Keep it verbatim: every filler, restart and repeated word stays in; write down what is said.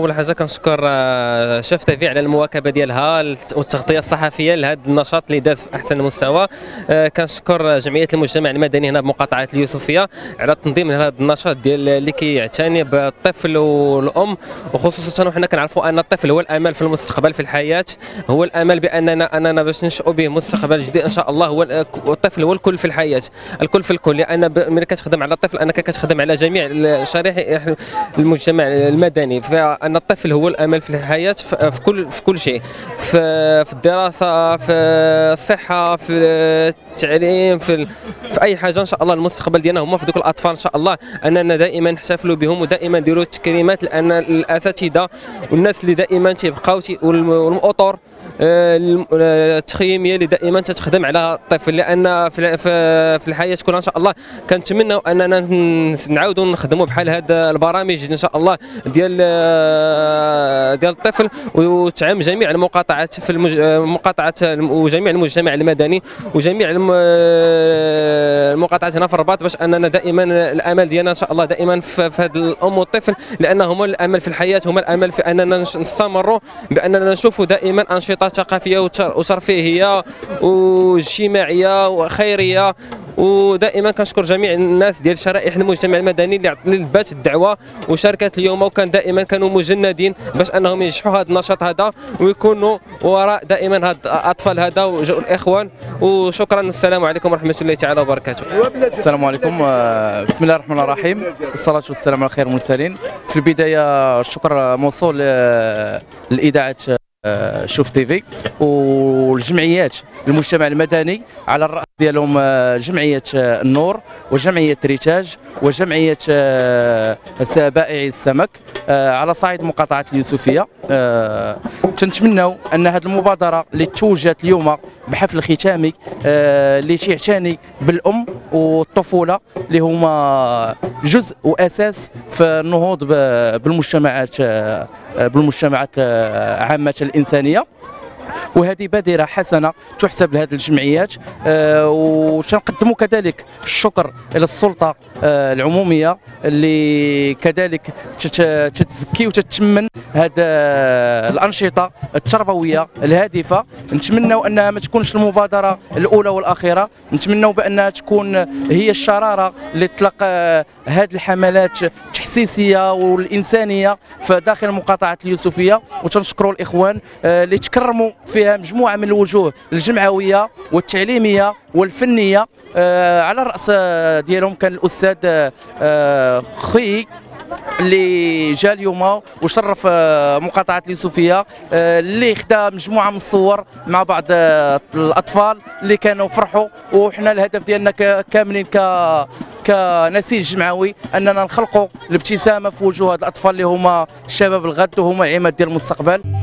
اول حاجه كنشكر شاف تيفي على المواكبه ديالها والتغطيه الصحفيه لهذا النشاط اللي داز في احسن مستوى. كنشكر جمعيه المجتمع المدني هنا بمقاطعه اليوسفيه على التنظيم لهذا النشاط ديال اللي كيعتني بالطفل والام، وخصوصا وحنا كنعرفوا ان الطفل هو الامل في المستقبل في الحياه، هو الامل باننا اننا باش ننشئوا به مستقبل جديد ان شاء الله. هو الطفل هو الكل في الحياه، الكل في الكل، لان ملي كتخدم على الطفل انك كتخدم على جميع شرائح المجتمع المدني، فان الطفل هو الامل في الحياه في كل في كل شيء، في في الدراسه، في الصحه، في التعليم، في في اي حاجه. ان شاء الله المستقبل ديالنا هما في ذوك الاطفال ان شاء الله، اننا دائما نحتفلوا بهم ودائما نديروا التكريمات، لان الاساتذه والناس اللي دائما تيبقاو والمؤطر التخييميه اللي دائما تتخدم على الطفل، لان في الحياه كلها ان شاء الله كنتمنوا اننا نعاودوا نخدموا بحال هاد البرامج ان شاء الله ديال ديال الطفل، وتعم جميع المقاطعات في المقاطعه وجميع المجتمع المدني وجميع المقاطعات هنا في الرباط، باش اننا دائما الامل ديالنا ان شاء الله دائما في هذا الام والطفل، لان هما الامل في الحياه، هما الامل في اننا نستمروا باننا نشوفوا دائما انشطه ثقافيه وترفيهيه واجتماعيه وخيريه. ودائما كنشكر جميع الناس ديال شرائح المجتمع المدني اللي لبات الدعوه وشاركت اليوم، وكان دائما كانوا مجندين باش انهم ينجحوا هذا النشاط هذا ويكونوا وراء دائما هاد الاطفال هذا والاخوان. وشكرا والسلام عليكم ورحمه الله تعالى وبركاته. السلام عليكم، بسم الله الرحمن الرحيم، والصلاه والسلام على خير المرسلين. في البدايه الشكر موصول لاذاعه شوف تيفي والجمعيات المجتمع المدني، على الرأس ديالهم جمعية النور وجمعية ريتاج وجمعية بائعي السمك على صعيد مقاطعة اليوسفية. تنتمناو أن هذه المبادرة اللي توجت اليوم بحفل ختامي اللي تيعتني بالأم والطفولة اللي هما جزء وأساس في النهوض بالمجتمعات بالمجتمعات عامة الإنسانية، وهذه بادرة حسنة تحسب لهذه الجمعيات. أه وتنقدموا كذلك الشكر إلى السلطة أه العمومية اللي كذلك تتزكي وتتمن هذه الأنشطة التربوية الهادفة. نتمنوا أنها ما تكونش المبادرة الأولى والأخيرة، نتمنوا بأنها تكون هي الشرارة اللي تطلق هذه الحملات التحسيسية والإنسانية في داخل مقاطعة اليوسفية. وتنشكروا الإخوان اللي تكرموا فيها مجموعة من الوجوه الجمعوية والتعليمية والفنية، على الرأس ديالهم كان الأستاذ خي اللي جا اليوم وشرف مقاطعة اليوسفية، اللي خدا مجموعة من الصور مع بعض الأطفال اللي كانوا فرحوا. وحنا الهدف ديالنا كاملين ك كنسيج جمعوي اننا نخلقوا الابتسامه في وجوه هاد الاطفال اللي هما شباب الغد وهما العماد ديال المستقبل.